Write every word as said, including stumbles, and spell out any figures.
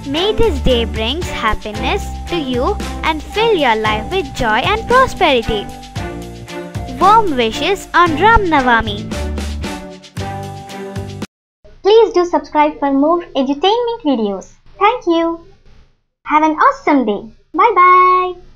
May this day brings happiness to you and fill your life with joy and prosperity. Warm wishes on Ram Navami. Please do subscribe for more edutainment videos. Thank you. Have an awesome day. Bye bye.